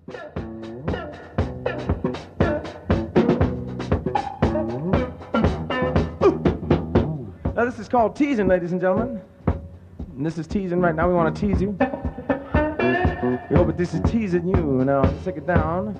Now this is called Teasin, ladies and gentlemen. And this is Teasin right now. We want to tease you. We hope that this is teasing you. Now, let's take it down.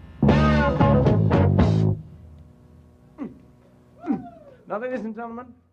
Now, ladies and gentlemen,